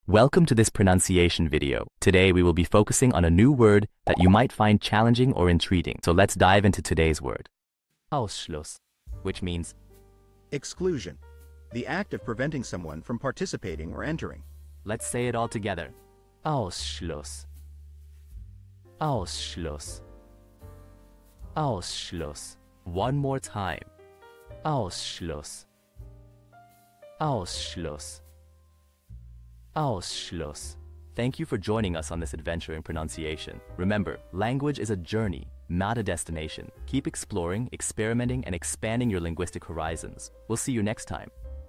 Welcome to this pronunciation video. Today we will be focusing on a new word that you might find challenging or intriguing. So let's dive into today's word. Ausschluss, which means Exclusion. The act of preventing someone from participating or entering. let's say it all together. Ausschluss. Ausschluss. Ausschluss. One more time. Ausschluss. Ausschluss. Ausschluss. Thank you for joining us on this adventure in pronunciation. Remember, language is a journey, not a destination. Keep exploring, experimenting, and expanding your linguistic horizons. We'll see you next time.